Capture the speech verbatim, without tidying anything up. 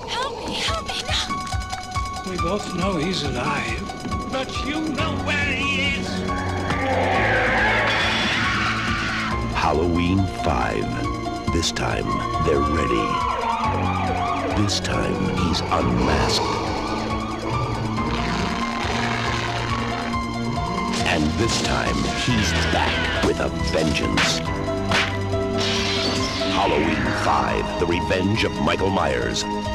Help me, help me, no! We both know he's alive, but you know where he is. Halloween five. This time, they're ready. This time, he's unmasked. And this time, he's back with a vengeance. Halloween five, The Revenge of Michael Myers.